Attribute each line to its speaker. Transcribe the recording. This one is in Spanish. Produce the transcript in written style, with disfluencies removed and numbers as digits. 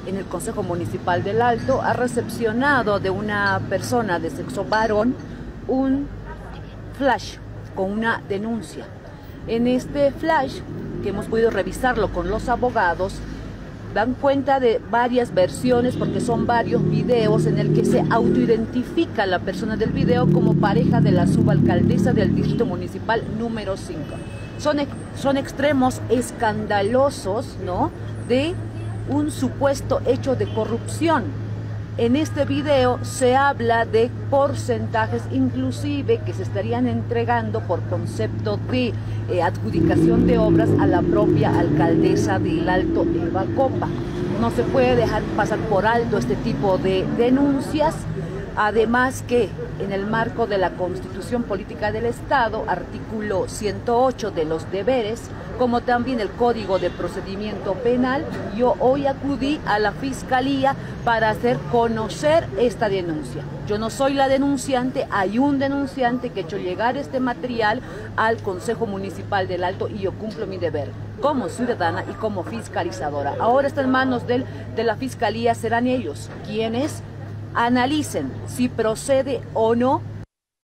Speaker 1: en el Consejo Municipal del Alto ha recepcionado de una persona de sexo varón un flash con una denuncia. En este flash, que hemos podido revisarlo con los abogados, dan cuenta de varias versiones porque son varios videos en el que se autoidentifica la persona del video como pareja de la subalcaldesa del distrito municipal número 5. Son extremos escandalosos, ¿no?, de un supuesto hecho de corrupción. En este video se habla de porcentajes inclusive que se estarían entregando por concepto de adjudicación de obras a la propia alcaldesa del Alto, Eva Copa. No se puede dejar pasar por alto este tipo de denuncias. Además que en el marco de la Constitución Política del Estado, artículo 108 de los deberes, como también el Código de Procedimiento Penal, yo hoy acudí a la Fiscalía para hacer conocer esta denuncia. Yo no soy la denunciante, hay un denunciante que ha hecho llegar este material al Consejo Municipal del Alto y yo cumplo mi deber como ciudadana y como fiscalizadora. Ahora está en manos de la Fiscalía, serán ellos quienes analicen si procede o no